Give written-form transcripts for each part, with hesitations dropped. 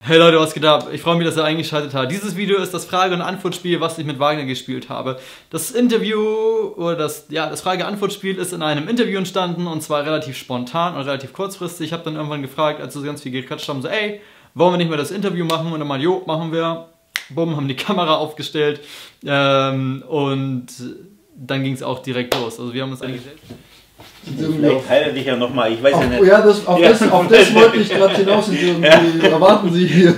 Hey Leute, was geht ab? Ich freue mich, dass ihr eingeschaltet habt. Dieses Video ist das Frage- und Antwortspiel, was ich mit Wagner gespielt habe. Das Interview oder das Frage-Antwort-Spiel ist in einem Interview entstanden und zwar relativ spontan und relativ kurzfristig. Ich habe dann irgendwann gefragt, als wir so ganz viel gequatscht haben, so ey, wollen wir nicht mehr das Interview machen? Und dann mal, jo, machen wir. Bumm, haben die Kamera aufgestellt und dann ging es auch direkt los. Also wir haben uns eigentlich selbst... Vielleicht heile dich ja nochmal, ich weiß ja nicht. Oh ja, auf das wollte ich gerade hinaus. Erwarten Sie hier.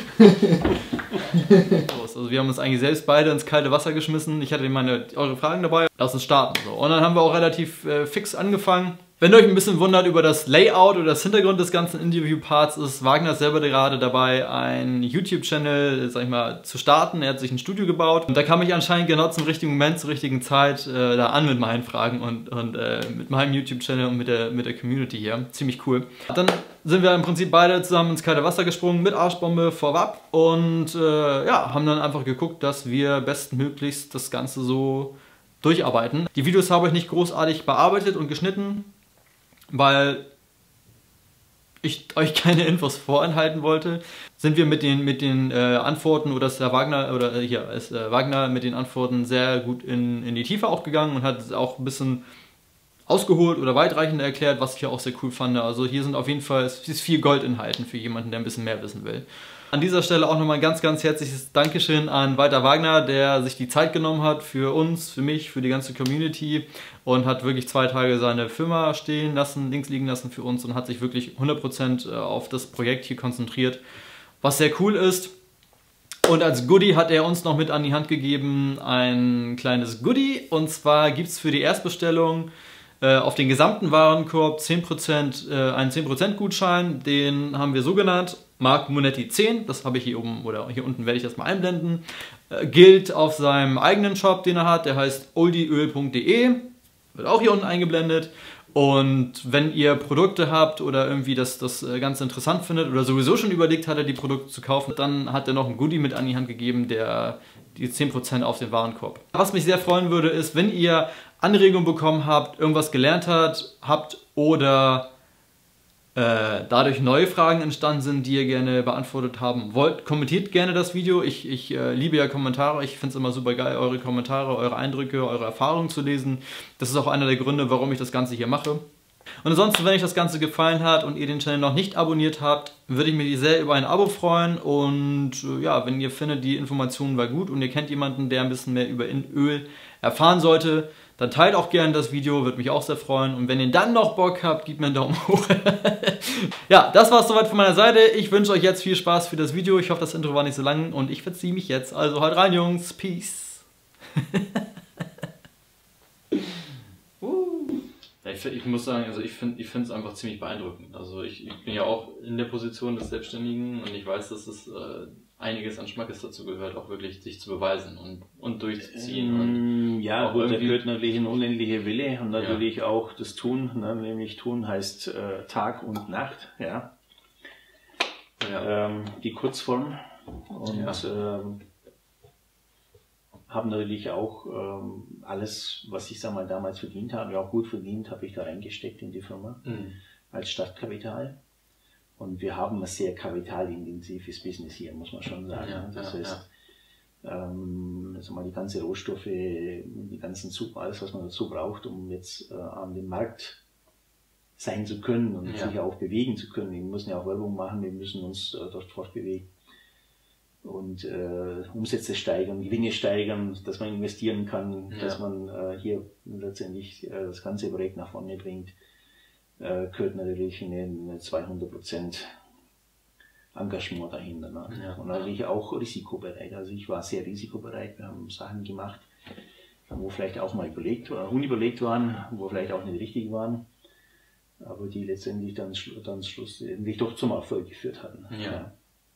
Also wir haben uns eigentlich selbst beide ins kalte Wasser geschmissen. Ich hatte eure Fragen dabei. Lass uns starten. So. Und dann haben wir auch relativ fix angefangen. Wenn ihr euch ein bisschen wundert über das Layout oder das Hintergrund des ganzen Interview-Parts, ist Wagner selber gerade dabei, einen YouTube-Channel, sag ich mal, zu starten. Er hat sich ein Studio gebaut und da kam ich anscheinend genau zum richtigen Moment, zur richtigen Zeit da an mit meinen Fragen und mit meinem YouTube-Channel und mit der Community hier. Ziemlich cool. Dann sind wir im Prinzip beide zusammen ins kalte Wasser gesprungen mit Arschbombe vorab und ja, haben dann einfach geguckt, dass wir bestmöglichst das Ganze so durcharbeiten. Die Videos habe ich nicht großartig bearbeitet und geschnitten, weil ich euch keine Infos vorenthalten wollte, sind wir mit den Antworten oder ist der Wagner Wagner mit den Antworten sehr gut in die Tiefe auch gegangen und hat auch ein bisschen ausgeholt oder weitreichender erklärt, was ich ja auch sehr cool fand. Also hier sind auf jeden Fall es ist viel Gold enthalten für jemanden, der ein bisschen mehr wissen will. An dieser Stelle auch nochmal ein ganz, ganz herzliches Dankeschön an Walter Wagner, der sich die Zeit genommen hat für uns, für mich, für die ganze Community und hat wirklich 2 Tage seine Firma stehen lassen, links liegen lassen für uns und hat sich wirklich 100% auf das Projekt hier konzentriert, was sehr cool ist. Und als Goodie hat er uns noch mit an die Hand gegeben ein kleines Goodie und zwar gibt es für die Erstbestellung auf den gesamten Warenkorb einen 10% Gutschein, den haben wir so genannt, Marc Monetti 10, das habe ich hier oben oder hier unten werde ich das mal einblenden, gilt auf seinem eigenen Shop, den er hat, der heißt oldieöl.de, wird auch hier unten eingeblendet. Und wenn ihr Produkte habt oder irgendwie das Ganze interessant findet oder sowieso schon überlegt hattet, die Produkte zu kaufen, dann hat er noch ein Goodie mit an die Hand gegeben, der die 10% auf den Warenkorb. Was mich sehr freuen würde, ist, wenn ihr Anregungen bekommen habt, irgendwas gelernt habt oder dadurch neue Fragen entstanden sind, die ihr gerne beantwortet haben wollt, kommentiert gerne das Video. Ich liebe ja Kommentare, ich finde es immer super geil, eure Kommentare, eure Eindrücke, eure Erfahrungen zu lesen. Das ist auch einer der Gründe, warum ich das Ganze hier mache. Und ansonsten, wenn euch das Ganze gefallen hat und ihr den Channel noch nicht abonniert habt, würde ich mich sehr über ein Abo freuen. Und ja, wenn ihr findet, die Information war gut und ihr kennt jemanden, der ein bisschen mehr über Öl erfahren sollte, dann teilt auch gerne das Video, würde mich auch sehr freuen. Und wenn ihr dann noch Bock habt, gebt mir einen Daumen hoch. Ja, das war es soweit von meiner Seite. Ich wünsche euch jetzt viel Spaß für das Video. Ich hoffe, das Intro war nicht so lang und ich verziehe mich jetzt. Also haut rein, Jungs. Peace. Ich muss sagen, also ich finde es einfach ziemlich beeindruckend. Also ich bin ja auch in der Position des Selbstständigen und ich weiß, dass es einiges an Schmackes dazu gehört, auch wirklich sich zu beweisen und durchzuziehen. Und ja, gut, da gehört natürlich ein unendlicher Wille und natürlich auch das Tun, ne? Nämlich Tun heißt Tag und Nacht, ja. Die Kurzform und habe natürlich auch alles, was ich sag mal damals verdient habe, ja auch gut verdient, habe ich da reingesteckt in die Firma als Startkapital. Und wir haben ein sehr kapitalintensives Business hier, muss man schon sagen. Ja, das heißt, also mal die ganzen Rohstoffe, die ganzen alles, was man dazu braucht, um jetzt an dem Markt sein zu können und sich auch bewegen zu können. Wir müssen ja auch Werbung machen, wir müssen uns dort fortbewegen und Umsätze steigern, Gewinne steigern, dass man investieren kann, dass man hier letztendlich das ganze Projekt nach vorne bringt. Gehört natürlich eine 200% Engagement dahinter. Ne? Ja, und natürlich auch risikobereit. Also ich war sehr risikobereit. Wir haben Sachen gemacht, wo vielleicht auch mal unüberlegt waren, wo vielleicht auch nicht richtig waren, aber die letztendlich dann schlussendlich doch zum Erfolg geführt hatten. Ja.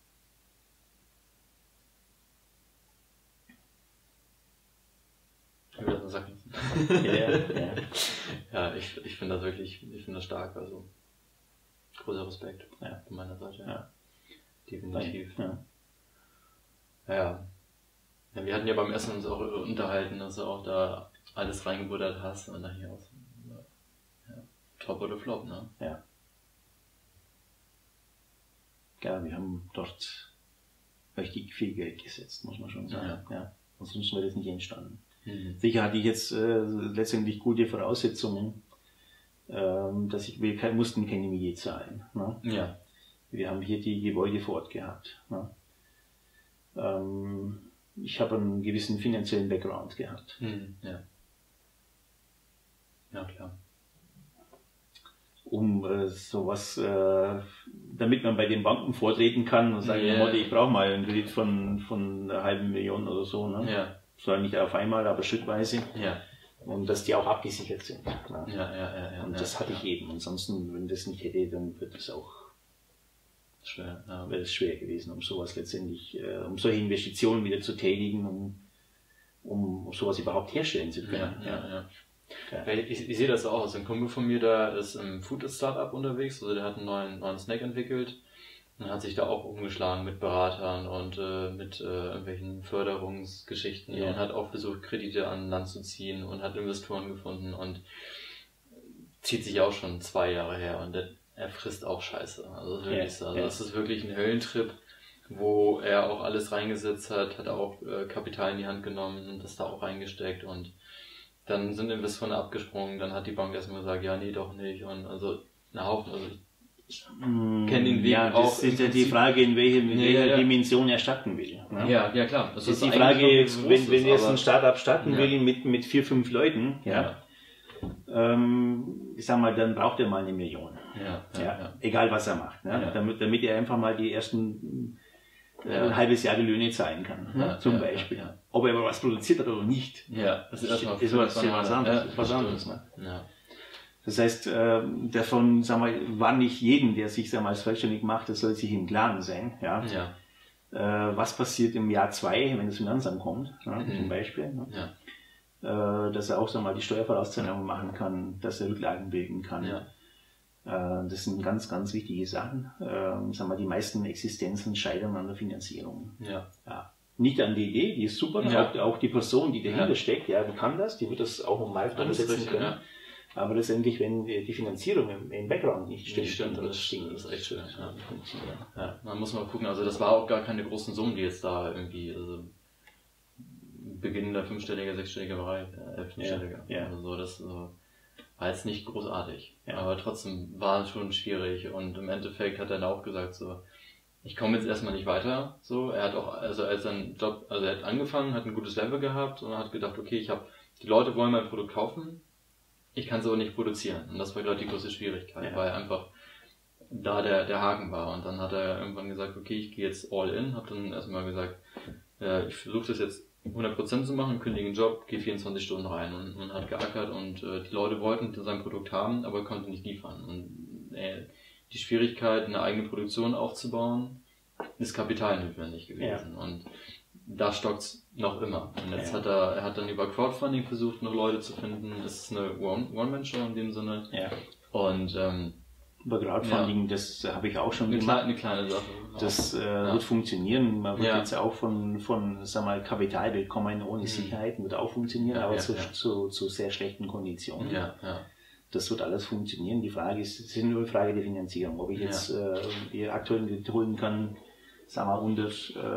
Ja, ich finde das wirklich, ich finde das stark, also großer Respekt von meiner Seite. Ja. Definitiv. Ja. Wir hatten ja beim Essen uns auch unterhalten, dass du auch da alles reingebuttert hast und dann hier aus. Top oder Flop, ne? Ja. klar, wir haben dort richtig viel Geld gesetzt, muss man schon sagen. Ja. Sonst wäre das nicht entstanden. Sicher hatte ich jetzt letztendlich gute Voraussetzungen, dass wir mussten keine Miete zahlen. Ne? Ja. Wir haben hier die Gebäude vor Ort gehabt. Ne? Ich habe einen gewissen finanziellen Background gehabt. Ja. Ja, klar. Um sowas, damit man bei den Banken vortreten kann und sagen, ich brauche mal einen Kredit von einer halben Million oder so. Ne? Ja. Zwar nicht auf einmal, aber schrittweise. Ja. Und dass die auch abgesichert sind. Ne? Ja. Und das hatte ich eben. Ansonsten, wenn das nicht hätte, dann wird es auch schwer. Ja, wäre es schwer gewesen, um sowas letztendlich, um solche Investitionen wieder zu tätigen, um sowas überhaupt herstellen zu können. Ja. Ich sehe das auch aus. Ein Kumpel von mir, der ist im Food-Startup unterwegs, also der hat einen neuen Snack entwickelt und hat sich da auch umgeschlagen mit Beratern und mit irgendwelchen Förderungsgeschichten und hat auch versucht, Kredite an Land zu ziehen und hat Investoren gefunden und zieht sich auch schon 2 Jahre her und er frisst auch Scheiße. Also das ist wirklich so. Also das ist wirklich ein Höllentrip, wo er auch alles reingesetzt hat auch Kapital in die Hand genommen und das da auch reingesteckt und dann sind Investoren abgesprungen, dann hat die Bank erstmal gesagt, ja, nee, doch nicht. Und also ein Haufen, also ich kenne den Weg auch. Das ist ja die Frage, in welcher Dimension er starten will. Ne? Ja, klar. Das ist die Frage, wenn jetzt ein Startup starten will mit 4, 5 Leuten, ich sag mal, dann braucht er mal 1 Million. Egal was er macht. Ne? Damit er einfach mal die ersten ein halbes Jahr die Löhne zahlen kann, zum Beispiel. Ob er aber was produziert hat oder nicht, das ist erstmal was anderes. Ne? Das heißt, davon, war nicht jeden, der sich als selbstständig macht, das soll sich im Klaren sein. Was passiert im Jahr 2, wenn das Finanzamt kommt, zum Beispiel. Ne? Dass er auch die Steuervorauszahlungen machen kann, dass er Rücklagen bilden kann. Das sind ganz, ganz wichtige Sachen. Die meisten Existenzen scheitern an der Finanzierung. Nicht an die Idee, die ist super, auch die Person, die dahinter steckt, die kann das, die wird das auch im Markt umsetzen können. Aber letztendlich, wenn die Finanzierung im Background nicht stimmt, das ist echt schön. Man muss mal gucken, also das war auch gar keine großen Summen, die jetzt da irgendwie, also beginnender 5-stelliger, 6-stelliger Bereich, 11-stelliger. Also das war jetzt nicht großartig, aber trotzdem war es schon schwierig und im Endeffekt hat er dann auch gesagt so, ich komme jetzt erstmal nicht weiter, so, er hat auch, also als sein Job, also er hat angefangen, hat ein gutes Level gehabt und hat gedacht, okay, die Leute wollen mein Produkt kaufen, ich kann es aber nicht produzieren und das war gerade die größte Schwierigkeit, weil einfach da der Haken war und dann hat er irgendwann gesagt, okay, ich gehe jetzt all in, habe dann erstmal gesagt, ich versuche das jetzt 100% zu machen, kündige den Job, gehe 24 Stunden rein und hat geackert und die Leute wollten sein Produkt haben, aber konnten nicht liefern. Und die Schwierigkeit, eine eigene Produktion aufzubauen, ist Kapital notwendig gewesen. Und da stockt's noch immer. Und jetzt hat er dann über Crowdfunding versucht, noch Leute zu finden. Das ist eine One-Man-Show in dem Sinne. Und über Crowdfunding, das habe ich auch schon gemacht. Eine kleine Sache. Das wird funktionieren. Man wird jetzt auch von Kapital bekommen ohne Sicherheiten, wird auch funktionieren, aber zu sehr schlechten Konditionen. Das wird alles funktionieren. Die Frage ist, es ist nur eine Frage der Finanzierung. Ob ich jetzt die aktuellen Kredite holen kann, unter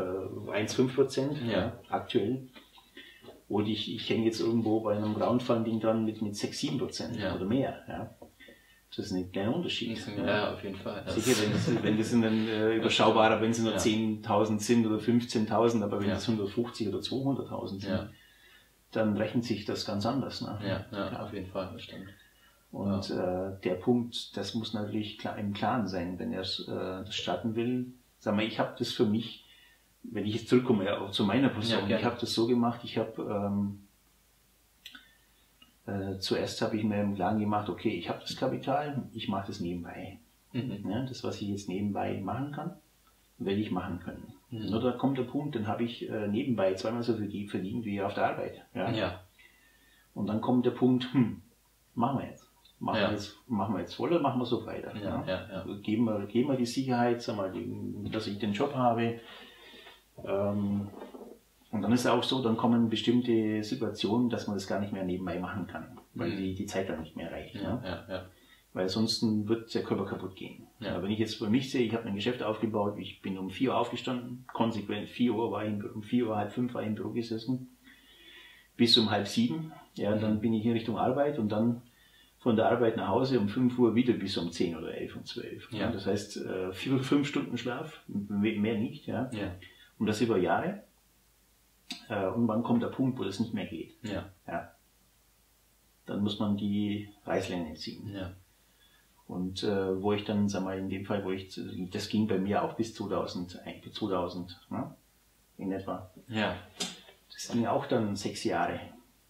1,5% aktuell. Oder ich hänge jetzt irgendwo bei einem Crowdfunding dran mit 6-7% oder mehr. Das ist ein kleiner Unterschied. Ja, auf jeden Fall. Sicher, wenn das überschaubarer, wenn es nur 10.000 sind oder 15.000, aber wenn es 150 oder 200.000 sind, dann rechnet sich das ganz anders. Ne? Ja, auf jeden Fall, das stimmt. Und der Punkt, das muss natürlich im Klaren sein, wenn er das starten will. Ich habe das für mich, wenn ich jetzt zurückkomme auch zu meiner Person, ich habe das so gemacht, ich habe zuerst habe ich mir im Klaren gemacht, okay, ich habe das Kapital, ich mache das nebenbei. Das, was ich jetzt nebenbei machen kann, werde ich machen können. Nur da kommt der Punkt, dann habe ich nebenbei 2-mal so viel verdient wie auf der Arbeit. Und dann kommt der Punkt, machen wir jetzt. Machen wir jetzt voll oder machen wir so weiter? Geben wir die Sicherheit, dass ich den Job habe. Und dann ist es auch so, dann kommen bestimmte Situationen, dass man das gar nicht mehr nebenbei machen kann, weil die Zeit dann nicht mehr reicht. Weil sonst wird der Körper kaputt gehen. Ja. Wenn ich jetzt bei mich sehe, ich habe ein Geschäft aufgebaut, ich bin um 4 Uhr aufgestanden, konsequent 4 Uhr war ich um 4 Uhr, halb 5 war ich im Büro gesessen, bis um halb 7. Ja, dann bin ich in Richtung Arbeit und dann von der Arbeit nach Hause um 5 Uhr wieder bis um 10 oder 11 und 12. Ja. Das heißt 4-5 Stunden Schlaf, mehr nicht. Ja. Ja. Und das über Jahre. Und wann kommt der Punkt, wo das nicht mehr geht? Ja. Ja. Dann muss man die Reißleine ziehen. Ja. Und wo ich dann, sag mal, in dem Fall, das ging bei mir auch bis 2000, ne? In etwa. Ja. Das ging auch dann 6 Jahre.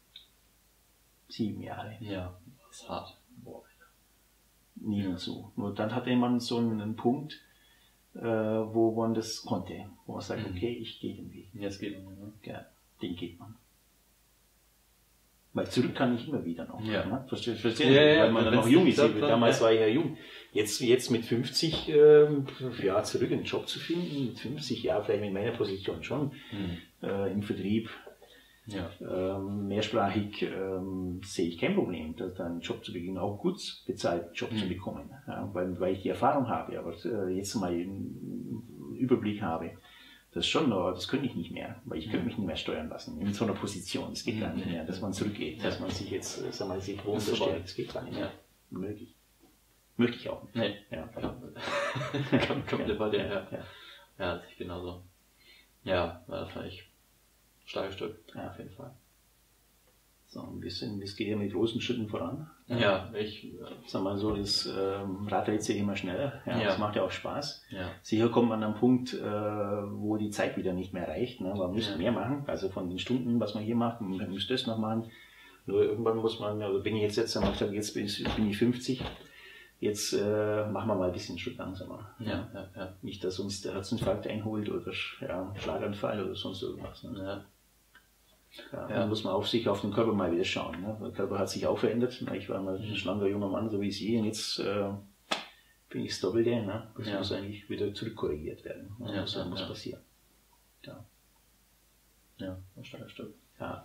7 Jahre. Ja. Das ist hart. Boah. Nie und so. Nur dann hatte man so einen Punkt, wo man das konnte. Wo man sagt, okay, ich gehe den Weg. Jetzt geht man, ne? Ja, den geht man. Weil zurück kann ich immer wieder noch. Ja. Ne? Verstehen? Ja, weil man dann noch jung ist. Damals ja. war ich ja jung. Jetzt mit 50, ja, zurück in den Job zu finden, mit 50, ja, vielleicht mit meiner Position schon, im Vertrieb, ja. Mehrsprachig, sehe ich kein Problem, da einen Job zu beginnen, auch gut bezahlten Job zu bekommen, ja, weil ich die Erfahrung habe, aber jetzt mal einen Überblick habe. Das schon, aber das könnte ich nicht mehr, weil ich könnte mich nicht mehr steuern lassen in so einer Position. Es geht gar nicht mehr, dass man zurückgeht, dass man sich jetzt, sag mal, sich runterstellt. Das geht gar nicht mehr. Möglich. Möchte ich auch nicht. Nee. Ja. Kommt bei dir her. Ja, das ist genauso. Ja, das war echt ein starkes Stück. Ja, auf jeden Fall. So, es geht ja mit großen Schritten voran. Ja, sag mal so, das Rad dreht sich immer schneller. Ja, das macht ja auch Spaß. Ja. Sicher kommt man an einen Punkt, wo die Zeit wieder nicht mehr reicht. Ne? Man müsste mehr machen, also von den Stunden, was man hier macht, man müsste das noch machen. Nur irgendwann muss man, also bin ich jetzt bin ich 50, jetzt machen wir mal ein bisschen Schritt langsamer. Ja. Nicht, dass uns der Herzinfarkt einholt oder Schlaganfall oder sonst irgendwas. Ne? Ja. Dann muss man auf den Körper mal wieder schauen. Ne? Der Körper hat sich auch verändert. Ich war mal ein schlanker junger Mann, so wie Sie, und jetzt bin ich das Doppelte. Ne? Das muss eigentlich wieder zurückkorrigiert werden. Ne? Das muss passieren. Ja, ein starkes Stück. Ja.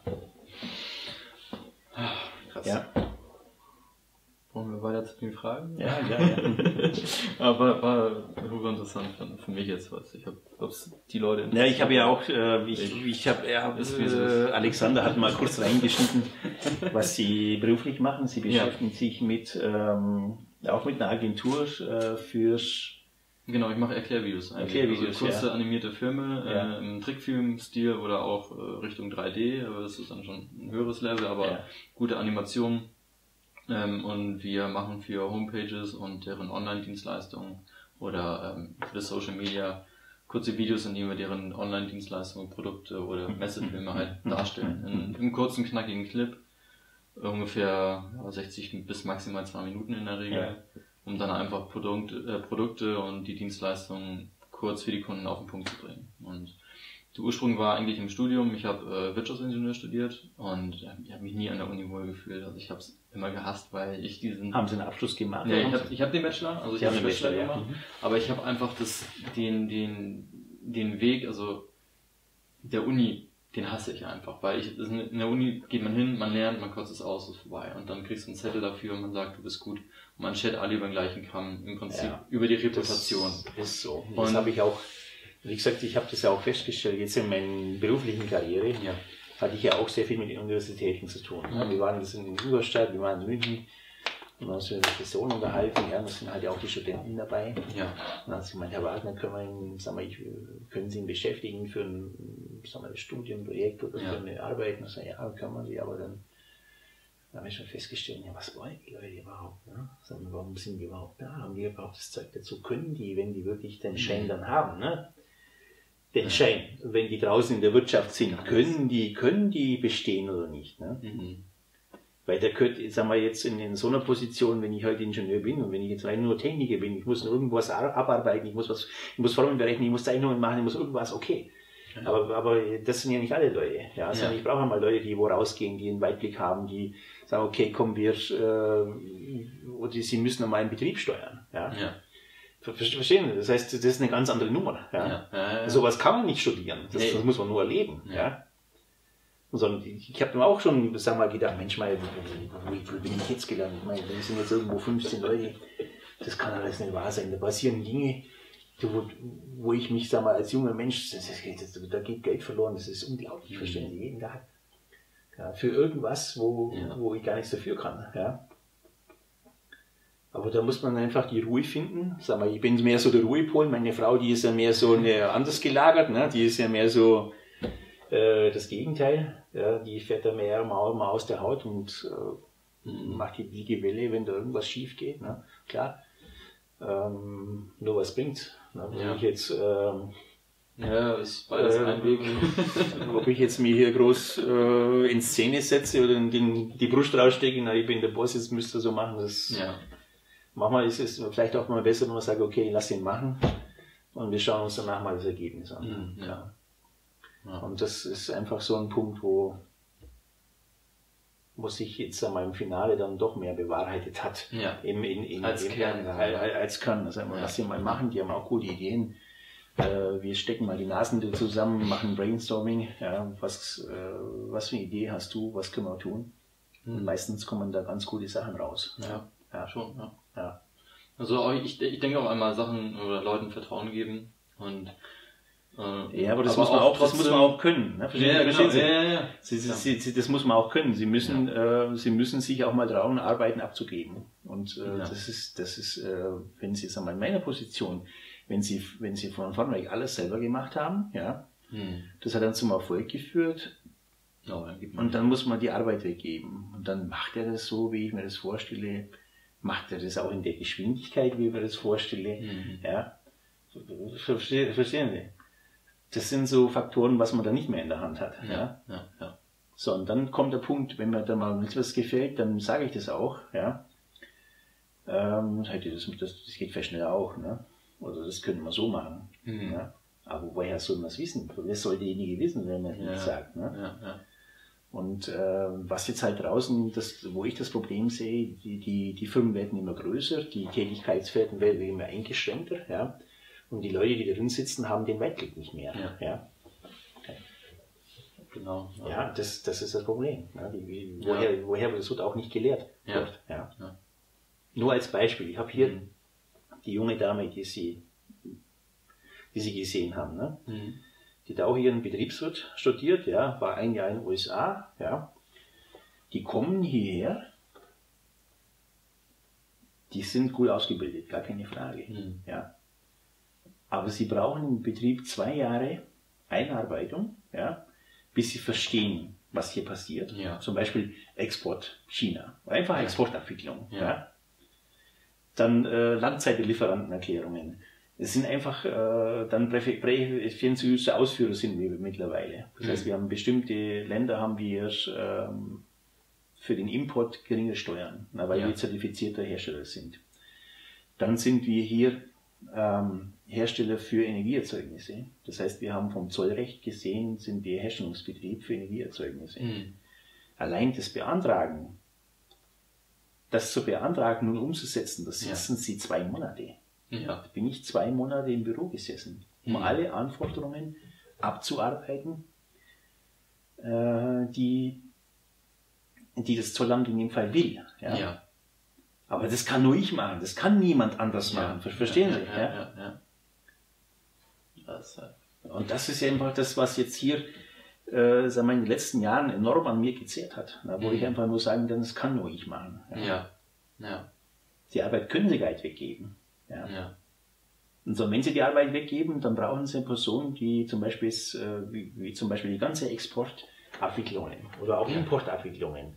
Krass. Ja. Wollen wir weiter zu den Fragen? Ja. Aber war super interessant für mich jetzt, was ich habe, ob es die Leute interessiert. Ja, ich habe ja auch, Alexander hat mal kurz reingeschnitten, was Sie beruflich machen. Sie beschäftigen sich auch mit einer Agentur für... Genau, ich mache Erklärvideos. Also kurze animierte Filme im Trickfilm-Stil oder auch Richtung 3D, aber das ist dann schon ein höheres Level, aber gute Animationen. Und wir machen für Homepages und deren Online-Dienstleistungen oder für das Social Media kurze Videos, in denen wir deren Online-Dienstleistungen, Produkte oder Messefilme halt darstellen. Im kurzen, knackigen Clip, ungefähr 60 bis maximal 2 Minuten in der Regel, um dann einfach Produkte und die Dienstleistungen kurz für die Kunden auf den Punkt zu bringen. Und der Ursprung war eigentlich im Studium. Ich habe Wirtschaftsingenieur studiert und ich habe mich nie an der Uni wohl gefühlt. Also ich habe es immer gehasst, weil ich diesen... Haben Sie einen Abschluss gemacht? Ja, ich hab den Bachelor, also ich habe den Bachelor gemacht, aber ich habe einfach den Weg, also der Uni, den hasse ich einfach, weil in der Uni geht man hin, man lernt, man kotzt es aus, ist vorbei und dann kriegst du einen Zettel dafür und man sagt, du bist gut und man schert alle über den gleichen Kamm, im Prinzip über die Reputation. Das ist so. Und das habe ich auch, wie gesagt, ich habe das ja auch festgestellt, jetzt in meiner beruflichen Karriere hatte ich ja auch sehr viel mit den Universitäten zu tun. Ja. Wir waren in Ingolstadt, wir waren in München und uns mit der Person unterhalten, da sind halt auch die Studenten dabei. Ja. Und dann hat sie gemeint, Herr Wagner, können Sie ihn beschäftigen für ein Studienprojekt oder für eine Arbeit? Und ich sage, ja, kann man sie, aber dann habe ich schon festgestellt, was wollen die Leute überhaupt? Ne? Sagen, warum sind die überhaupt da? Haben die überhaupt das Zeug dazu? Können die, wenn die wirklich den Schein dann haben, ne? Den Schein, wenn die draußen in der Wirtschaft sind, können die bestehen oder nicht? Ne? Weil der könnte, sagen wir jetzt in so einer Position, wenn ich heute Ingenieur bin und wenn ich jetzt rein nur Techniker bin, ich muss irgendwas abarbeiten, ich muss Formeln berechnen, ich muss Zeichnungen machen, ich muss irgendwas, okay. Aber das sind ja nicht alle Leute. Ja? Also ich brauche mal Leute, die wo rausgehen, die einen Weitblick haben, die sagen, okay, komm, oder sie müssen einmal einen Betrieb steuern. Ja? Verstehen Sie? Das heißt, das ist eine ganz andere Nummer. Ja? Sowas kann man nicht studieren. Das muss man nur erleben. Ja? Sondern ich habe mir auch schon, sag mal, gedacht, Mensch, mal, wo bin ich jetzt gelandet? Ich meine, da sind jetzt irgendwo 15 Leute, das kann alles nicht wahr sein. Da passieren Dinge, wo ich mich, sag mal, als junger Mensch, da geht Geld verloren, das ist unglaublich, ich verstehe jeden Tag. Ja, für irgendwas, wo ich gar nichts dafür kann. Ja. Aber da muss man einfach die Ruhe finden. Sag mal, ich bin mehr so der Ruhepol, meine Frau, die ist ja mehr so anders gelagert, ne? Die ist ja mehr so das Gegenteil. Ja, die fährt da mehr mal aus der Haut und macht die Welle, wenn da irgendwas schief geht. Ne? Klar, nur was bringt's. Ne? Wenn ich jetzt, ist beides ein Weg. Ob ich jetzt mir hier groß in Szene setze oder die Brust rausstecke, na, ich bin der Boss, jetzt müsst ihr so machen. Manchmal ist es vielleicht auch mal besser, wenn man sagt, okay, lass ihn machen und wir schauen uns danach mal das Ergebnis an. Ja. Und das ist einfach so ein Punkt, wo sich jetzt einmal im Finale dann doch mehr bewahrheitet hat. Ja. Als Kern. Als Kern. Also lass ihn mal machen, die haben auch gute Ideen. Wir stecken mal die Nasen zusammen, machen Brainstorming. Ja, was für eine Idee hast du, was können wir tun? Und meistens kommen da ganz gute Sachen raus. Ja, schon. Ja. Also ich denke auch einmal Sachen oder Leuten Vertrauen geben und aber das muss man auch können. Ne? Verstehen Sie? Das muss man auch können. Sie müssen sich auch mal trauen, Arbeiten abzugeben. Und das ist, wenn Sie jetzt einmal in meiner Position, wenn Sie von vornherein alles selber gemacht haben, das hat dann zum Erfolg geführt. Und dann muss man die Arbeit weggeben. Und dann macht er das so, wie ich mir das vorstelle. Macht er das auch in der Geschwindigkeit, wie ich mir das vorstelle. Ja. Verstehen Sie? Das sind so Faktoren, was man da nicht mehr in der Hand hat. Ja. So, und dann kommt der Punkt, wenn mir da mal etwas gefällt, dann sage ich das auch. Ja. Das geht viel schneller auch. Ne? Oder das können wir so machen. Ja. Aber woher soll man es wissen? Wer soll derjenige wissen, wenn man es nicht sagt? Ne? Und was jetzt halt draußen, wo ich das Problem sehe, die Firmen werden immer größer, die Tätigkeitsfelder werden immer eingeschränkter. Ja. Und die Leute, die drin sitzen, haben den Weitblick nicht mehr. Ja. Genau. Ja, das ist das Problem. Ja, woher das wird auch nicht gelehrt. Ja. Nur als Beispiel. Ich habe hier die junge Dame, die Sie gesehen haben. Ne? Die hat auch hier einen Betriebswirt studiert, war ein Jahr in den USA. Ja. Die kommen hierher. Die sind gut ausgebildet, gar keine Frage. Ja. Aber sie brauchen im Betrieb 2 Jahre Einarbeitung, bis sie verstehen, was hier passiert. Ja. Zum Beispiel Export China. Einfach Exportabwicklung. Ja. Dann Langzeitlieferantenerklärungen. Es sind einfach, dann präferenziöse Ausführer sind wir mittlerweile. Das heißt, wir haben bestimmte Länder, haben wir für den Import geringe Steuern, weil wir zertifizierter Hersteller sind. Dann sind wir hier Hersteller für Energieerzeugnisse. Das heißt, wir haben vom Zollrecht gesehen, sind wir Herstellungsbetrieb für Energieerzeugnisse. Allein das zu beantragen und umzusetzen, das sitzen Sie 2 Monate. Da bin ich 2 Monate im Büro gesessen, um alle Anforderungen abzuarbeiten, die das Zollamt in dem Fall will. Ja. Aber das kann nur ich machen, das kann niemand anders machen. Verstehen Sie? Und das ist ja einfach das, was jetzt hier in den letzten Jahren enorm an mir gezehrt hat. Wo ich einfach nur sagen kann, das kann nur ich machen. Die Arbeit können Sie gar nicht weggeben. Und so, wenn Sie die Arbeit weggeben, dann brauchen Sie eine Person, die zum Beispiel wie zum Beispiel die ganze Exportabwicklungen oder auch Importabwicklungen.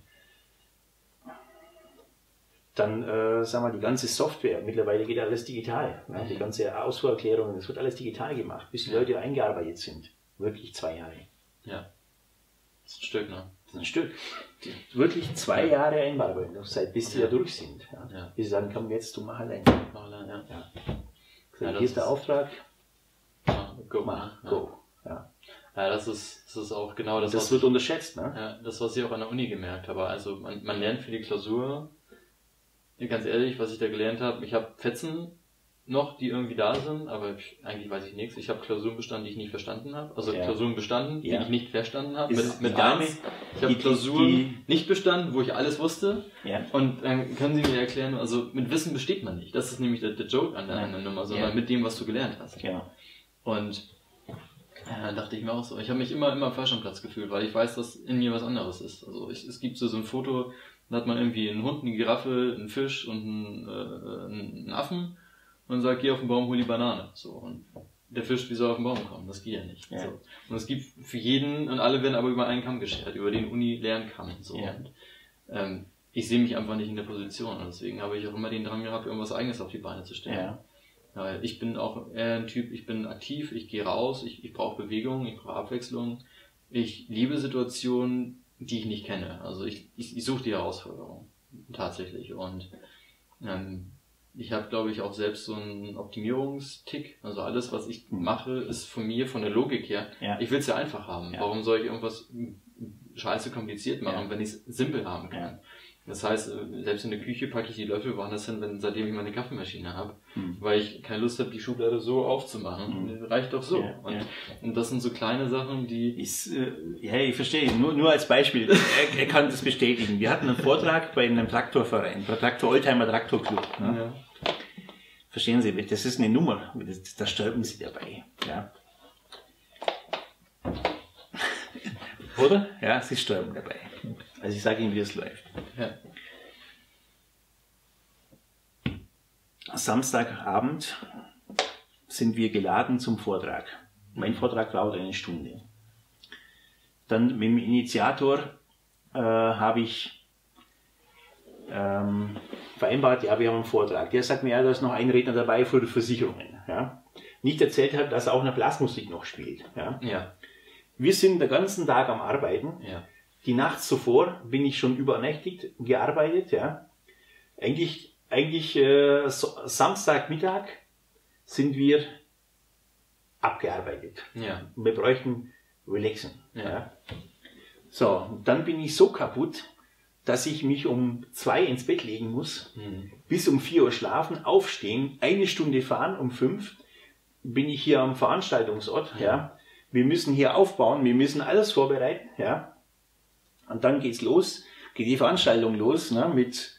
Dann, die ganze Software, mittlerweile geht alles digital. Die ganze Ausfuhrerklärung, das wird alles digital gemacht, bis die Leute eingearbeitet sind. Wirklich 2 Jahre. Ja. Das ist ein Stück, ne? Das ist ein Stück. Wirklich 2 Jahre Einarbeitungszeit, bis die da durch sind. Bis sie sagen, komm jetzt, du mach allein. Hier ist der Auftrag. Go. Ja, das ist auch genau das. Das wird unterschätzt, ne? Ja, das, was ich auch an der Uni gemerkt habe. Also man lernt für die Klausur, ganz ehrlich, was ich da gelernt habe, ich habe Fetzen noch, die irgendwie da sind, aber eigentlich weiß ich nichts. Ich habe Klausuren bestanden, die ich nicht verstanden habe. Also Klausuren bestanden, die ich nicht verstanden habe. Mit Dame. Ich habe Klausuren nicht bestanden, wo ich alles wusste. Ja. Und dann können Sie mir erklären, also mit Wissen besteht man nicht. Das ist nämlich der Joke an der Nummer, sondern mit dem, was du gelernt hast. Genau. Und dann dachte ich mir auch so, ich habe mich immer falsch am Platz gefühlt, weil ich weiß, dass in mir was anderes ist. Also es gibt so ein Foto, da hat man irgendwie einen Hund, eine Giraffe, einen Fisch und einen Affen. Und sagt, geh auf den Baum, hol die Banane. So, und der Fisch, wie soll auf den Baum kommen? Das geht ja nicht. Ja. So. Und es gibt für jeden, und alle werden aber über einen Kamm geschert, über den Uni lernen kann. So. Ja. Und, ich sehe mich einfach nicht in der Position. Und deswegen habe ich auch immer den Drang gehabt, irgendwas Eigenes auf die Beine zu stellen. Ja. Weil ich bin auch eher ein Typ, ich bin aktiv, ich gehe raus, ich brauche Bewegung, ich brauche Abwechslung. Ich liebe Situationen, die ich nicht kenne. Also ich suche die Herausforderung. Tatsächlich. Und ich habe, glaube ich, auch selbst so einen Optimierungstick. Also alles, was ich mache, ist von mir, von der Logik her. Ja. Ich will es ja einfach haben. Ja. Warum soll ich irgendwas scheiße kompliziert machen, wenn ich es simpel haben kann? Ja. Das heißt, selbst in der Küche packe ich die Löffel woanders hin, seitdem ich meine Kaffeemaschine habe. Weil ich keine Lust habe, die Schublade so aufzumachen. Reicht doch so. Ja. Und das sind so kleine Sachen, die... ich verstehe. Nur als Beispiel. Er kann das bestätigen. Wir hatten einen Vortrag bei einem Traktorverein, bei Oldtimer Traktorclub. Ne? Ja. Verstehen Sie, das ist eine Nummer, da stolpern Sie dabei. Ja. Oder? Ja, Sie stolpern dabei. Also ich sage Ihnen, wie es läuft. Ja. Samstagabend sind wir geladen zum Vortrag. Mein Vortrag dauert 1 Stunde. Dann mit dem Initiator habe ich vereinbart, ja, wir haben einen Vortrag. Der sagt mir, ja, da ist noch ein Redner dabei für die Versicherungen. Ja. Nicht erzählt hat, dass auch eine Blasmusik noch spielt. Ja. Ja. Wir sind den ganzen Tag am Arbeiten. Ja. Die Nacht zuvor bin ich schon übernächtigt, gearbeitet. Ja. Eigentlich Samstagmittag sind wir abgearbeitet. Ja. Wir bräuchten Relaxen. Ja. Ja. So, dann bin ich so kaputt, dass ich mich um 2 ins Bett legen muss, bis um 4 Uhr schlafen, aufstehen, 1 Stunde fahren, um 5 bin ich hier am Veranstaltungsort. Ja. Wir müssen hier aufbauen, wir müssen alles vorbereiten. Ja. Und dann geht die Veranstaltung los, ne,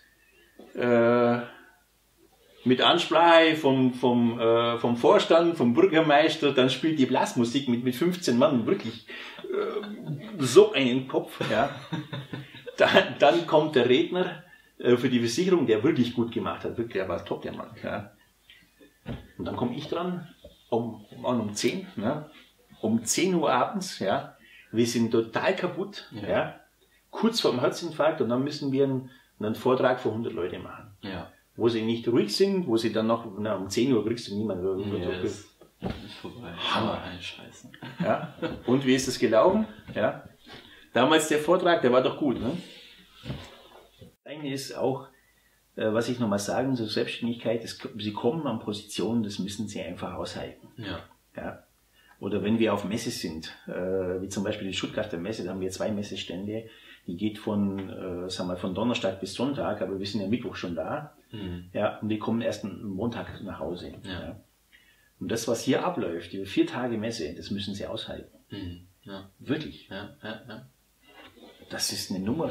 mit Ansprache vom Vorstand, vom Bürgermeister, dann spielt die Blasmusik mit 15 Mann wirklich so einen Kopf. Ja. Dann kommt der Redner für die Versicherung, der wirklich gut gemacht hat, wirklich, der war top, der Mann. Ja. Und dann komme ich dran, um 10, ne? Um 10 Uhr abends, ja. Wir sind total kaputt, ja. Kurz vor dem Herzinfarkt, und dann müssen wir einen Vortrag für 100 Leute machen. Ja. Wo sie nicht ruhig sind, wo sie dann noch, um 10 Uhr kriegst du niemanden. Ja, das ist vorbei. Hammer, eine Scheiße. Ja. Und wie ist es gelaufen? Ja. Damals der Vortrag, der war doch gut, ne? Das eine ist auch, was ich nochmal sagen, so Selbstständigkeit, sie kommen an Positionen, das müssen sie einfach aushalten. Ja. Ja. Oder wenn wir auf Messe sind, wie zum Beispiel die Stuttgarter Messe, da haben wir 2 Messestände, die geht von Donnerstag bis Sonntag, aber wir sind ja Mittwoch schon da. Ja, und die kommen erst am Montag nach Hause. Ja. Ja. Und das, was hier abläuft, die 4 Tage Messe, das müssen sie aushalten. Ja. Wirklich. Ja. Ja. Ja. Das ist eine Nummer,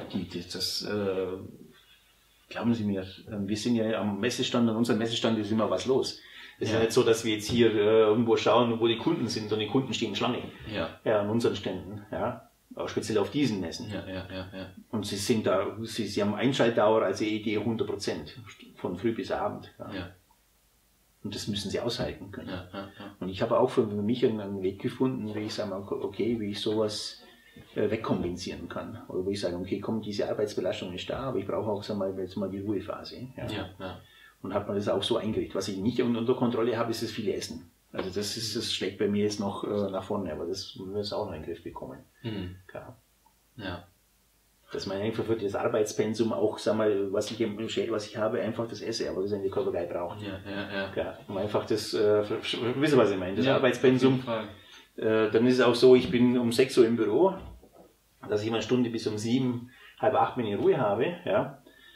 glauben Sie mir, wir sind ja am Messestand, an unserem Messestand ist immer was los. Es ist ja nicht so, dass wir jetzt hier irgendwo schauen, wo die Kunden sind, sondern die Kunden stehen Schlange. Ja. Ja, an unseren Ständen. Ja. Auch speziell auf diesen Messen. Ja. Und sie sind da, sie haben Einschaltdauer als EEG 100%. Von früh bis Abend. Ja. Ja. Und das müssen sie aushalten können. Ja. Und ich habe auch für mich einen Weg gefunden, wie ich sage, okay, wie ich sowas wegkompensieren kann. Oder wo ich sage, okay, komm, diese Arbeitsbelastung ist da, aber ich brauche auch jetzt mal die Ruhephase. Ja. Und hat man das auch so eingerichtet. Was ich nicht unter Kontrolle habe, ist das viele Essen. Also das schlägt bei mir jetzt noch nach vorne, aber das müssen wir auch noch in den Griff bekommen. Klar. Ja. Dass man einfach für das Arbeitspensum auch, sag mal, was ich habe, einfach das esse, aber das ist eine Körpergeil braucht. Ja. Klar. Um einfach das, wissen Sie, was ich meine, das Arbeitspensum. Dann ist es auch so, ich bin um 6 Uhr im Büro, dass ich mal eine Stunde bis um 7, halb 8 in Ruhe habe, ja.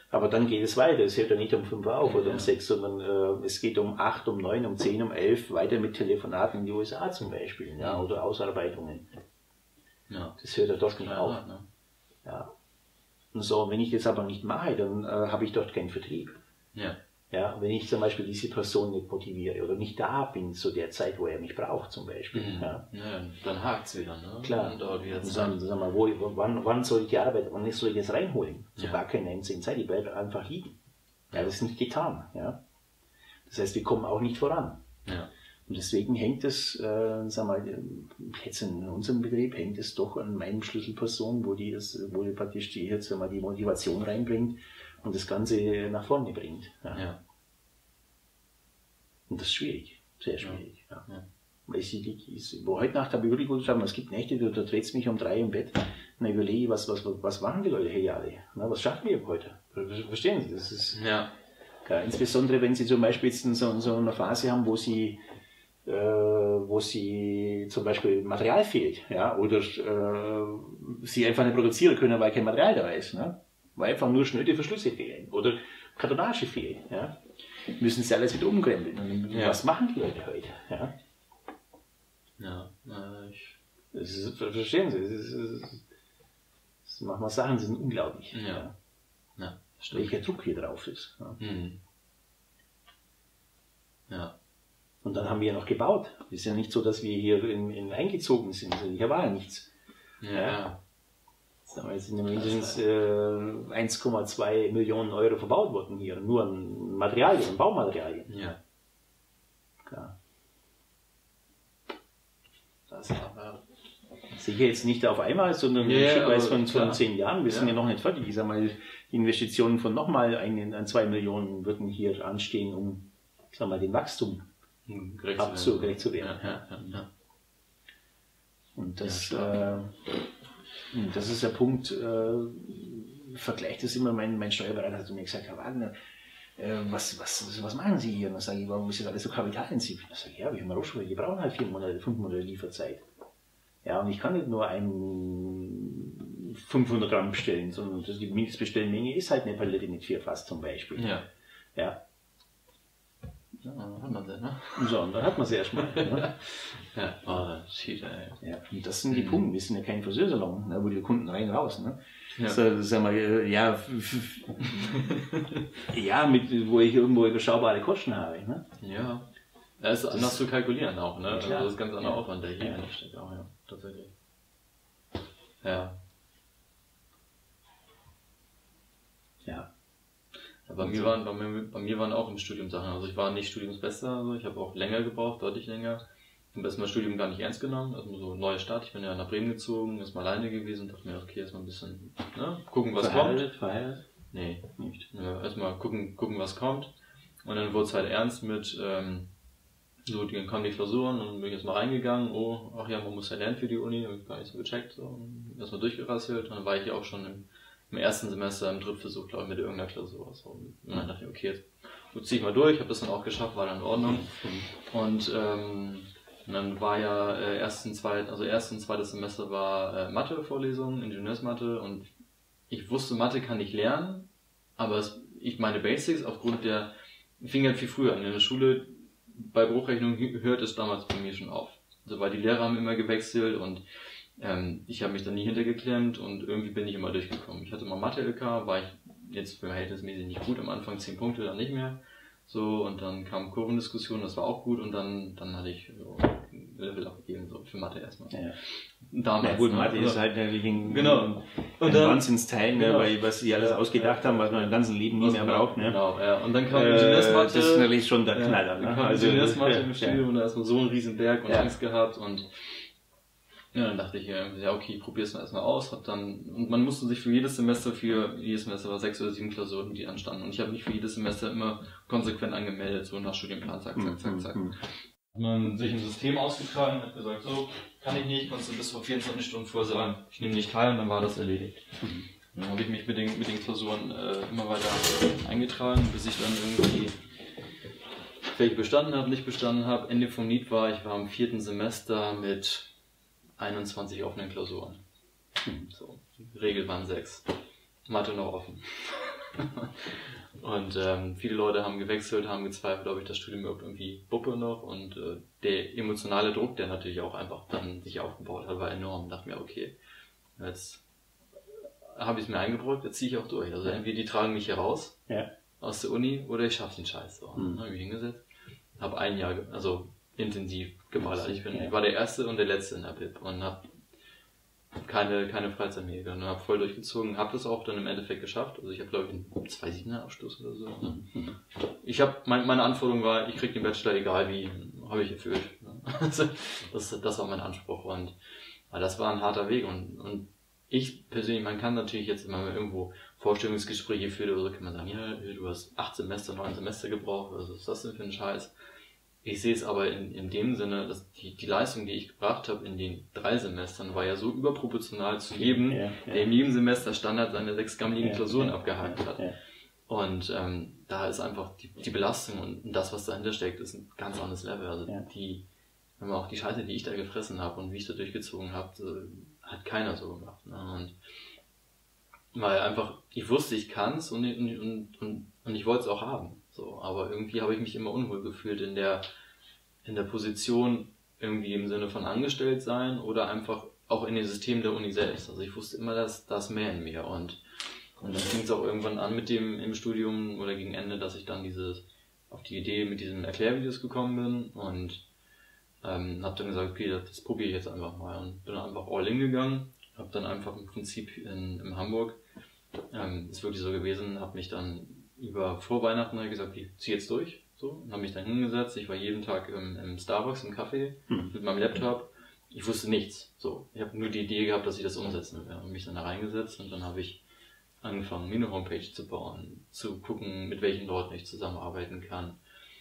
Aber dann geht es weiter. Es hört ja nicht um 5 Uhr auf oder um 6, sondern es geht um 8, um 9, um 10, um 11 weiter mit Telefonaten in die USA zum Beispiel, ja, oder Ausarbeitungen. Ja. Das hört ja dort nicht auf. Ne? Ja. Und so, wenn ich das aber nicht mache, dann habe ich dort keinen Vertrieb. Ja. Ja, wenn ich zum Beispiel diese Person nicht motiviere oder nicht da bin zu der Zeit, wo er mich braucht zum Beispiel. Ja. Ja, dann hakt es wieder, ne? Klar. Und dann, sag mal, wann soll ich die Arbeit, wann soll ich das reinholen? So gar keine einzige Zeit, ich bleibe einfach liegen. Ja, das ist nicht getan. Ja. Das heißt, wir kommen auch nicht voran. Ja. Und deswegen hängt es, sag mal, jetzt in unserem Betrieb hängt es doch an meinen Schlüsselpersonen, wo die praktisch die jetzt mal die Motivation reinbringt und das Ganze nach vorne bringt. Ja. Ja. Und das ist schwierig, sehr schwierig. Ja. Ja. Weil heute Nacht habe ich wirklich gut geschlafen, es gibt Nächte, da dreht es mich um 3 im Bett und dann überlege ich, was machen die Leute hier alle? Na, was schaffen wir heute? Verstehen Sie? Das ist, ja, insbesondere wenn Sie zum Beispiel jetzt in so einer Phase haben, wo Sie zum Beispiel Material fehlt, ja, oder Sie einfach nicht produzieren können, weil kein Material da ist, ne? Weil einfach nur schnöde Verschlüsse fehlen oder Kartonage fehlt, ja, müssen Sie alles wieder umkrempeln. Ja. Was machen die Leute heute? Ja, ja, verstehen Sie, das machen wir Sachen, die sind unglaublich. Ja. Ja, welcher Druck hier drauf ist. Ja. Mhm. Ja. Und dann haben wir ja noch gebaut. Es ist ja nicht so, dass wir hier eingezogen sind. Also hier war ja nichts. Ja. Es sind mindestens 1,2 Millionen Euro verbaut worden hier. Nur an Materialien, an Baumaterialien. Ja. Klar. Das aber sicher jetzt nicht auf einmal, sondern von 10 Jahren. Wir sind ja noch nicht fertig. Ich sag mal, die Investitionen von nochmal 2 Millionen würden hier anstehen, um, sag mal, den Wachstum gerecht zu werden. Ja. Und das ist der Punkt, vergleicht das immer, mein Steuerberater hat mir gesagt, Herr Wagner, was machen Sie hier? Und dann sage ich, warum ist das alles so kapitalintensiv? Dann sage ich, ja, wir haben Rohstoffe, die brauchen halt 4 Monate, 5 Monate Lieferzeit. Ja, und ich kann nicht nur 500 Gramm bestellen, sondern die Mindestbestellmenge ist halt eine Palette mit 4 Fass zum Beispiel. Ja. Ja. Ja, dann hat man sie, ne? So, und dann hat man sie erstmal. Ne? Ja, shit, ey. Ja, und das sind die Punkte. Wir sind ja kein Friseursalon, ne, wo die Kunden rein raus. Ne? Ja. So, sag mal, wo ich irgendwo überschaubare Kosten habe. Ne? Ja. Das ist anders zu kalkulieren auch, ne? Also das ist ganz anderer Aufwand, der hier steckt auch, ja, tatsächlich. Ja. Ja. Bei mir waren auch im Studium Sachen, also ich war nicht Studiumsbester, also ich habe auch länger gebraucht, deutlich länger. Ich habe erstmal Studium gar nicht ernst genommen, also so neue Stadt, ich bin ja nach Bremen gezogen, erstmal alleine gewesen und dachte mir, okay, erstmal ein bisschen, ne, gucken, was kommt. Verheiratet? Nee, nicht. Ja, erstmal gucken, was kommt. Und dann wurde es halt ernst mit, dann kamen die Klausuren und bin ich erstmal reingegangen, man muss ja lernen für die Uni, habe ich gar nicht so gecheckt, so, erstmal durchgerasselt und dann war ich ja auch schon im ersten Semester im Drittversuch, glaube ich, mit irgendeiner Klausur. So. Und dann dachte ich, okay, jetzt zieh ich mal durch, habe das dann auch geschafft, war dann in Ordnung. Und dann war ja erst und zweites Semester war Mathe-Vorlesung, Ingenieursmathe und ich wusste, Mathe kann ich lernen, aber meine Basics aufgrund fing halt viel früher an. In der Schule, bei Bruchrechnung hört es damals bei mir schon auf. Also weil die Lehrer haben immer gewechselt und ich habe mich da nie hintergeklemmt und irgendwie bin ich immer durchgekommen. Ich hatte mal Mathe-LK, war ich jetzt verhältnismäßig nicht gut, am Anfang 10 Punkte, dann nicht mehr. So, und dann kam Kurvendiskussion, das war auch gut und dann hatte ich so Level abgegeben, so für Mathe erstmal. Ja. Damals, gut, Mathe ist halt natürlich ein Wahnsinnsteil, ne, weil was sie alles ausgedacht haben, was man im ganzen Leben nie mehr braucht. Ne? Genau, ja. Und dann kam Ingenieursmathe. Das ist natürlich schon der Knaller. Ne? Dann kam Ingenieursmathe im Studium und da erstmal so ein Riesenberg und Angst gehabt und ja, dann dachte ich, okay, ich probiere es mal erstmal aus, und man musste sich für jedes Semester war 6 oder 7 Klausuren, die anstanden. Und ich habe mich für jedes Semester immer konsequent angemeldet, so nach Studienplan, zack. Hat man sich ein System ausgetragen, hat gesagt, so, kann ich nicht, konntest du bis vor 24 Stunden vorher sagen, ich nehme nicht teil, und dann war das erledigt. Dann habe ich mich mit den Klausuren immer weiter eingetragen, bis ich dann irgendwie vielleicht bestanden habe, nicht bestanden habe. Ende vom Lied war, ich war im 4. Semester mit 21 offenen Klausuren. So, Regel waren 6. Mathe noch offen. Und viele Leute haben gewechselt, haben gezweifelt, ob ich das Studium überhaupt irgendwie wuppe noch. Und der emotionale Druck, der natürlich auch einfach dann sich aufgebaut hat, war enorm. Ich dachte mir, okay, jetzt habe ich es mir eingebrockt, jetzt ziehe ich auch durch. Also entweder die tragen mich hier raus aus der Uni oder ich schaffe den Scheiß. So. Und dann habe ich mich hingesetzt, habe ein Jahr, also intensiv geballert. Ich war der Erste und der Letzte in der Bib und habe keine Freizeit mehr gegangen. Habe voll durchgezogen, habe das auch dann im Endeffekt geschafft. Also ich habe, glaube ich, einen 2,7er Abschluss oder so. Ich habe, meine Anforderung war, ich kriege den Bachelor egal wie, habe ich erfüllt. Das war mein Anspruch und das war ein harter Weg und ich persönlich, man kann natürlich jetzt immer mal irgendwo Vorstellungsgespräche führen oder so, kann man sagen, ja, du hast 8 Semester, 9 Semester gebraucht, was ist das denn für ein Scheiß? Ich sehe es aber in dem Sinne, dass die Leistung, die ich gebracht habe in den 3 Semestern, war ja so überproportional zu jedem, der in jedem Semester Standard seine 6 gammeligen Klausuren abgehakt hat. Und da ist einfach die Belastung und das, was dahinter steckt, ist ein ganz anderes Level. Also wenn man auch die Scheiße, die ich da gefressen habe und wie ich da durchgezogen habe, hat keiner so gemacht. Ne? Und weil einfach, ich wusste, ich kann's und ich wollte es auch haben. So, aber irgendwie habe ich mich immer unwohl gefühlt in der Position, irgendwie im Sinne von angestellt sein oder einfach auch in dem System der Uni selbst. Also ich wusste immer, dass das mehr in mir und dann fing es auch irgendwann an mit dem im Studium oder gegen Ende, dass ich dann auf die Idee mit diesen Erklärvideos gekommen bin und habe dann gesagt, okay, das probiere ich jetzt einfach mal und bin einfach all in gegangen, habe dann einfach im Prinzip in Hamburg, ist wirklich so gewesen, habe mich dann vor Weihnachten gesagt, ich ziehe jetzt durch, so, und habe mich dann hingesetzt, ich war jeden Tag im Starbucks im Café mit meinem Laptop, ich wusste nichts, so, ich habe nur die Idee gehabt, dass ich das umsetzen will und mich dann da reingesetzt und dann habe ich angefangen, mir eine Homepage zu bauen, zu gucken, mit welchen Leuten ich zusammenarbeiten kann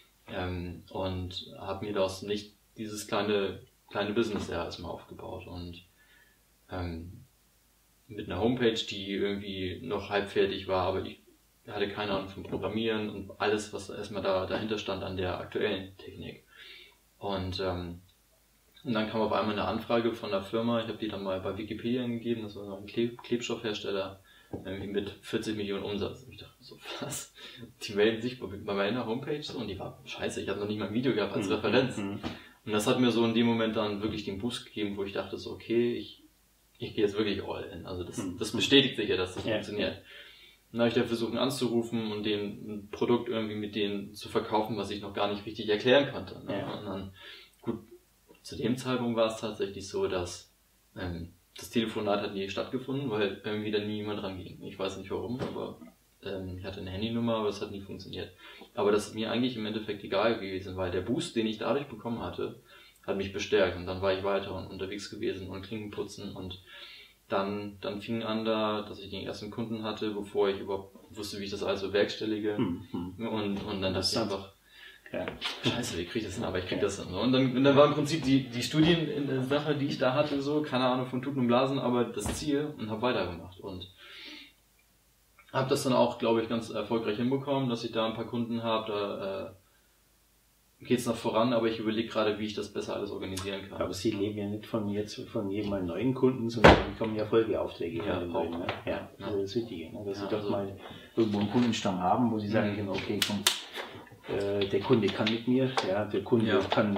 und habe mir das nicht dieses kleine Business erstmal aufgebaut und mit einer Homepage, die irgendwie noch halb fertig war, aber ich hatte keine Ahnung vom Programmieren und alles, was erstmal dahinter stand an der aktuellen Technik. Und dann kam auf einmal eine Anfrage von der Firma, ich habe die dann mal bei Wikipedia gegeben, das war so ein Klebstoffhersteller mit 40 Millionen Umsatz. Und ich dachte so, was? Die melden sich bei meiner Homepage und die war scheiße, ich habe noch nicht mal ein Video gehabt als Referenz. Und das hat mir so in dem Moment dann wirklich den Boost gegeben, wo ich dachte so, okay, ich gehe jetzt wirklich all in. Also das bestätigt sich ja, dass das funktioniert. Dann habe ich da versucht anzurufen und ein Produkt irgendwie mit denen zu verkaufen, was ich noch gar nicht richtig erklären konnte. Ne? Und dann, gut, zu dem Zeitpunkt war es tatsächlich so, dass das Telefonat hat nie stattgefunden, weil irgendwie da nie jemand ranging. Ich weiß nicht warum, aber ich hatte eine Handynummer, aber das hat nie funktioniert. Aber das ist mir eigentlich im Endeffekt egal gewesen, weil der Boost, den ich dadurch bekommen hatte, hat mich bestärkt und dann war ich weiter und unterwegs gewesen und Klingen putzen und dann fing an dass ich den ersten Kunden hatte, bevor ich überhaupt wusste, wie ich das alles so bewerkstellige und dann dachte ich einfach, scheiße, wie krieg ich das hin, aber ich krieg das hin. Und dann war im Prinzip die Studiensache, die ich da hatte, so, keine Ahnung von Tuten und Blasen, aber das Ziel und habe weitergemacht und habe das dann auch, glaube ich, ganz erfolgreich hinbekommen, dass ich da ein paar Kunden habe, da geht's noch voran, aber ich überlege gerade, wie ich das besser alles organisieren kann. Aber Sie leben ja nicht von jedem mal neuen Kunden, sondern bekommen ja Folgeaufträge von den neuen. Ne? Ja, das ist das Wichtige. Ne? Dass Sie doch mal irgendwo einen Kundenstamm haben, wo Sie sagen können, okay, komm, der Kunde kann mit mir, der Kunde kann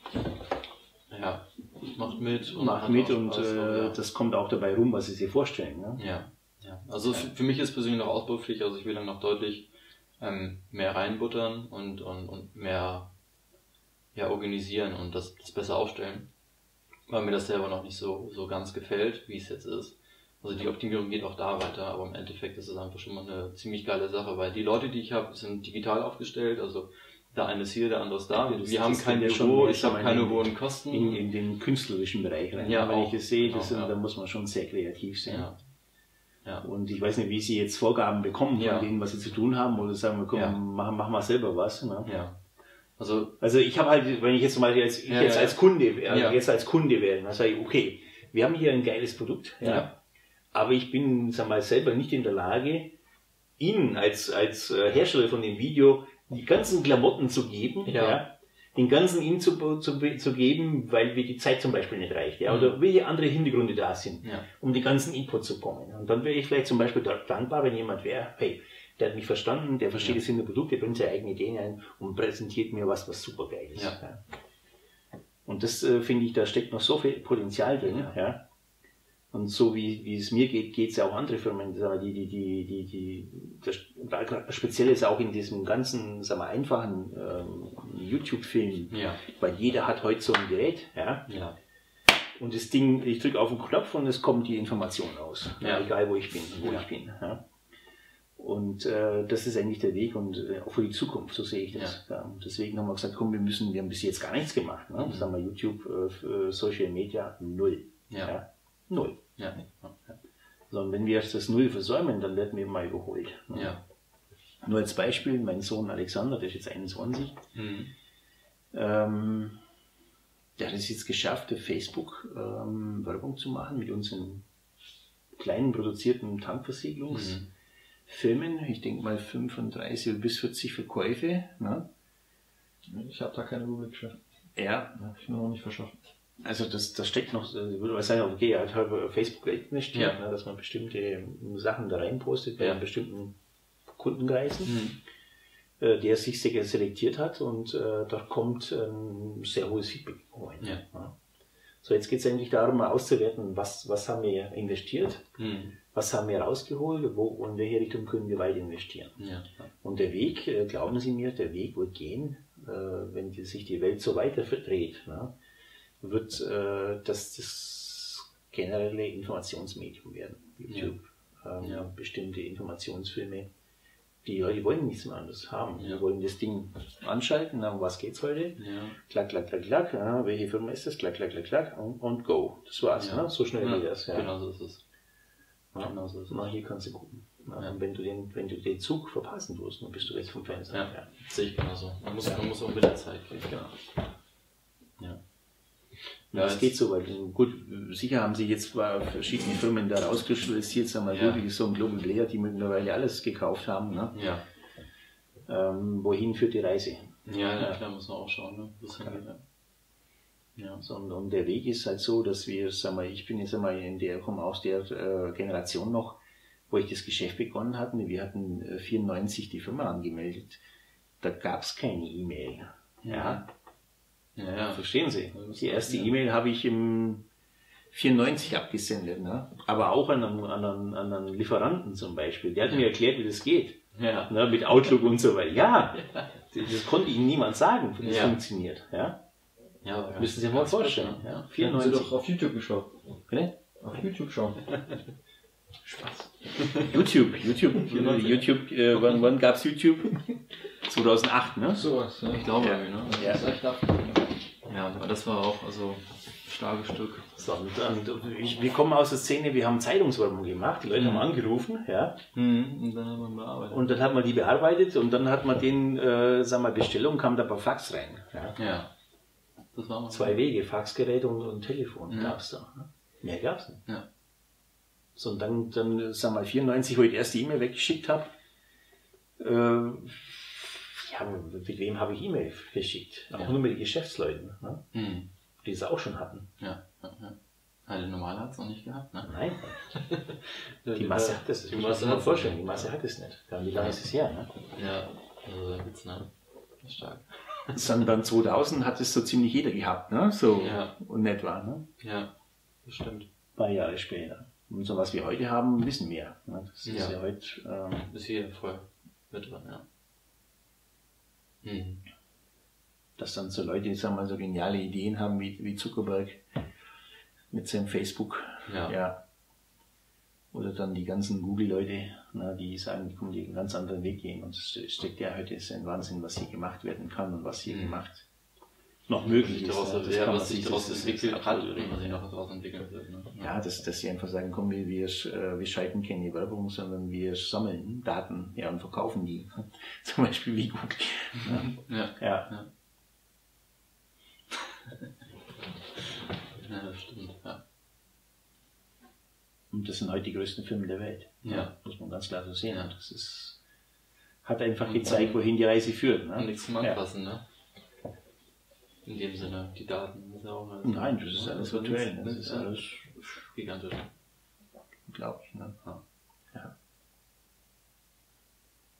macht mit und das kommt auch dabei rum, was Sie sich vorstellen. Ne? Ja. Also für mich ist persönlich noch ausbaufähig, also ich will dann noch deutlich mehr reinbuttern und mehr organisieren und das besser aufstellen, weil mir das selber noch nicht so ganz gefällt, wie es jetzt ist. Also die Optimierung geht auch da weiter, aber im Endeffekt ist es einfach schon mal eine ziemlich geile Sache, weil die Leute, die ich habe, sind digital aufgestellt, also der eine ist hier, der andere ist da. Wir haben kein Büro, ich habe keine hohen Kosten. In den künstlerischen Bereich rein. Ja, wenn ich es sehe, da muss man schon sehr kreativ sein. Ja. Und ich weiß nicht, wie Sie jetzt Vorgaben bekommen von denen, was Sie zu tun haben, oder sagen wir, komm, mach mal selber was. Ne? Ja. Also ich habe halt, wenn ich jetzt mal als Kunde wäre, dann sage ich, okay, wir haben hier ein geiles Produkt, aber ich bin, sag mal, selber nicht in der Lage, Ihnen als Hersteller von dem Video die ganzen Klamotten zu geben, den ganzen Ihnen zu geben, weil mir die Zeit zum Beispiel nicht reicht, oder welche andere Hintergründe da sind, um die ganzen Input zu bekommen. Und dann wäre ich vielleicht zum Beispiel dankbar, wenn jemand wäre, hey, der hat mich verstanden, der versteht das Produkt, der bringt seine eigene Ideen ein und präsentiert mir was super geil ist. Ja. Und das finde ich, da steckt noch so viel Potenzial drin. Ja. Und so wie es mir geht, geht es ja auch andere Firmen, das Spezielle ist auch in diesem ganzen, sagen wir, einfachen YouTube-Film, weil jeder hat heute so ein Gerät, und das Ding, ich drücke auf den Knopf und es kommt die Information raus, egal wo ich bin, Ja. Und das ist eigentlich der Weg und auch für die Zukunft, so sehe ich das. Ja. Und deswegen haben wir gesagt, komm, wir haben bis jetzt gar nichts gemacht. Ne? Sagen wir YouTube, Social Media, 0. Ja. 0. Ja. So, und wenn wir das 0 versäumen, dann werden wir mal überholt. Ne? Ja. Nur als Beispiel, mein Sohn Alexander, der ist jetzt 21, der hat es jetzt geschafft, auf Facebook Werbung zu machen mit unseren kleinen produzierten Tankversiegelungsfilmen. Ich denke mal 35 bis 40 Verkäufe. Ne? Ich habe da keine Überblick. Ja. Ich bin noch nicht verschafft. Also das steckt noch, ich würde mal sagen, okay, er hat halt auf Facebook Geld investiert, ne, dass man bestimmte Sachen da rein postet bei bestimmten Kundenkreisen, der sich sehr selektiert hat und da kommt sehr hohes Feedback rein. Ja. So, jetzt geht es eigentlich darum, mal auszuwerten, was haben wir investiert, was haben wir rausgeholt, wo und in welche Richtung können wir weiter investieren. Ja. Und der Weg, glauben Sie mir, der Weg wird gehen, wenn sich die Welt so weiter verdreht, ne, wird das generelle Informationsmedium werden. YouTube, bestimmte Informationsfilme. Die Leute wollen nichts mehr anderes haben. Die wollen das Ding anschalten, um was geht's heute? Ja. Klack, klack, klack, klack. Welche Firma ist das? Klack, klack, klack, klack. Und go. Das war's. Ne? So schnell geht das. Ja. Genau so ist es. Genau so ist es. Hier kannst du gucken. Und wenn du den Zug verpassen wirst, dann bist du weg vom Fenster. Ja. Sehe ich genauso. Man muss auch mit der Zeit gehen. Genau. Ja, das geht so, weil gut, sicher haben sie jetzt verschiedene Firmen da rauskristallisiert, sagen wir gut, wie so ein Global Player, die mittlerweile alles gekauft haben. Ne? Ja. Wohin führt die Reise? Ja, klar, muss man auch schauen, ne? So, und der Weg ist halt so, dass wir, sagen wir, ich bin jetzt einmal komme aus der Generation noch, wo ich das Geschäft begonnen hatte. Wir hatten 94 die Firma angemeldet. Da gab es keine E-Mail. Ja. Ja, verstehen Sie. Die erste E-Mail habe ich im 94 abgesendet, ne? Aber auch an einen Lieferanten zum Beispiel. Der hat mir erklärt, wie das geht. Ja. Ne? Mit Outlook und so weiter. Ja, das konnte Ihnen niemand sagen, wie das funktioniert. Ja? Müssen Sie sich mal vorstellen. Ja? 94. Haben Sie doch auf YouTube geschaut. Bitte? Auf YouTube schauen. Spaß. YouTube, wann gab es YouTube? 2008, ne? Sowas, ja. Ich glaube, ne? Ja, das ist echt ja, aber das war auch starkes Stück. So, wir kommen aus der Szene, wir haben Zeitungswerbung gemacht, die Leute haben angerufen, ja. Und dann hat man bearbeitet. Und dann hat man die bearbeitet und dann hat man den, Bestellung, kam da per Fax rein. Ja. Das war mal 2 Wege, Faxgerät und Telefon gab's da. Ne? Mehr gab's nicht. Ja. So, und dann 94, wo ich die erste E-Mail weggeschickt habe, mit wem habe ich E-Mail verschickt? Auch nur mit den Geschäftsleuten, ne? Die es auch schon hatten. Ja. Der Normale hat es noch nicht gehabt, ne? Nein. Die Masse hat es. Die Masse hat vorstellen. Die Masse hat es nicht. Wie lange ist es her, ne? Ja, also der Witz, ne? Das ist stark. Dann 2000 hat es so ziemlich jeder gehabt, ne? So und etwa, ne? Ja, das stimmt. Ein paar Jahre später. Und so was wir heute haben, wissen wir. Ne? Das ist ja heute. Ist hier voll mit drin, ja. Dass dann so Leute, die sagen mal, so geniale Ideen haben wie Zuckerberg mit seinem Facebook. Ja. Oder dann die ganzen Google-Leute, die sagen, die können einen ganz anderen Weg gehen. Und es steckt ja heute ist ein Wahnsinn, was hier gemacht werden kann und was hier gemacht noch möglich ist. Was sich daraus entwickelt hat oder was sich noch daraus entwickelt wird. Ne? Ja, dass sie einfach sagen, komm, wir schalten keine Werbung, sondern wir sammeln Daten und verkaufen die. Zum Beispiel wie Google. Ja, das stimmt. Ja. Und das sind heute die größten Firmen der Welt. Ja. Muss man ganz klar so sehen. Ja. Das hat einfach gezeigt, wohin die Reise führt. Ne? Und nichts zum Anpassen, ne? In dem Sinne, die Daten. Das ist auch alles, nein, das ist alles virtuell. Das ist alles gigantisch. Unglaublich, ne? Ja.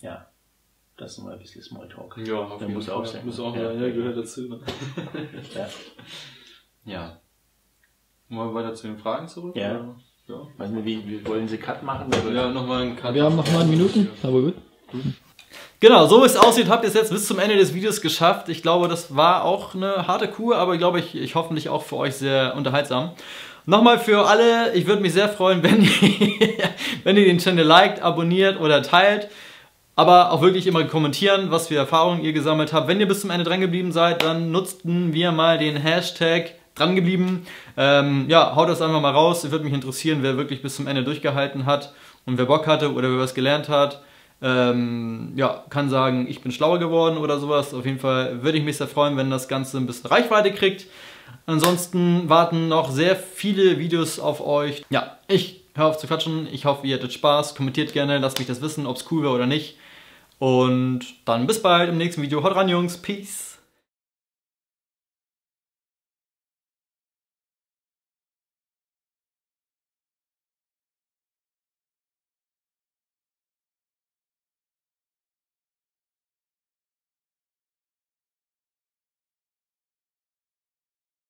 Ja, das ist mal ein bisschen Smalltalk. Ja, auf jeden muss Fall. auch sein. Muss auch Ja. sein, ja, gehört dazu. Ne? Ja. Ja. Wollen wir weiter zu den Fragen zurück? Ja. Oder? Ja. Weiß nicht, wie wollen Sie Cut machen? Ja, nochmal einen Cut. Wir haben noch 9 Minuten, aber gut. Genau, so wie es aussieht, habt ihr es jetzt bis zum Ende des Videos geschafft. Ich glaube, das war auch eine harte Kur, aber glaube ich hoffentlich auch für euch sehr unterhaltsam. Nochmal für alle, ich würde mich sehr freuen, wenn ihr den Channel liked, abonniert oder teilt. Aber auch wirklich immer kommentieren, was für Erfahrungen ihr gesammelt habt. Wenn ihr bis zum Ende dran geblieben seid, dann nutzten wir mal den Hashtag drangeblieben. Ja, haut das einfach mal raus. Würde mich interessieren, wer wirklich bis zum Ende durchgehalten hat und wer Bock hatte oder wer was gelernt hat. Ja, kann sagen, ich bin schlauer geworden oder sowas. Auf jeden Fall würde ich mich sehr freuen, wenn das Ganze ein bisschen Reichweite kriegt. Ansonsten warten noch sehr viele Videos auf euch. Ja, ich höre auf zu quatschen. Ich hoffe, ihr hattet Spaß. Kommentiert gerne, lasst mich das wissen, ob es cool war oder nicht. Und dann bis bald im nächsten Video. Haut rein, Jungs. Peace.